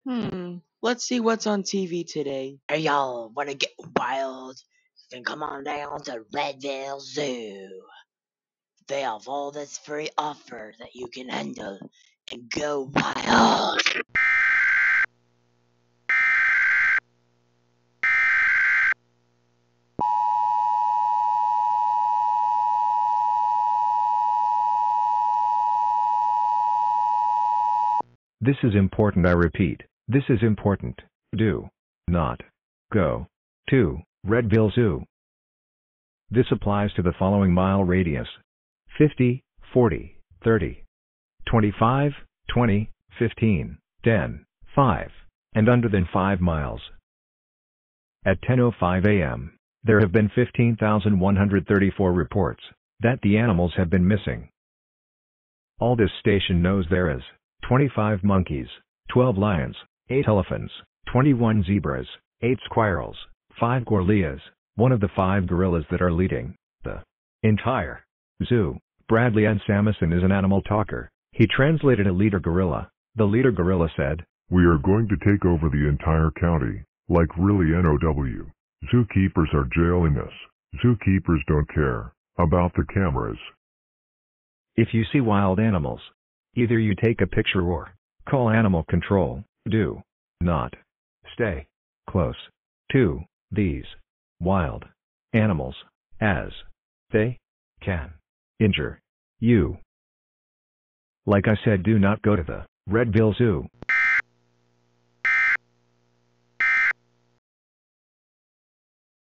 Let's see what's on TV today. Hey y'all, wanna get wild? Then come on down to Redville Zoo. They have all this free offer that you can handle and go wild. This is important, I repeat. This is important. Do not go to Redville Zoo. This applies to the following mile radius: 50, 40, 30, 25, 20, 15, 10, 5, and under than 5 miles. At 10:05 a.m., there have been 15,134 reports that the animals have been missing. All this station knows there is 25 monkeys, 12 lions, 8 elephants, 21 zebras, 8 squirrels, 5 gorillas, one of the 5 gorillas that are leading the entire zoo. Bradley N. Samuelson is an animal talker. He translated a leader gorilla. The leader gorilla said, "We are going to take over the entire county, like really NOW. Zookeepers are jailing us. Zookeepers don't care about the cameras." if you see wild animals, either you take a picture or call animal control. Do not stay close to these wild animals, as they can injure you. Like I said, do not go to the Redville Zoo.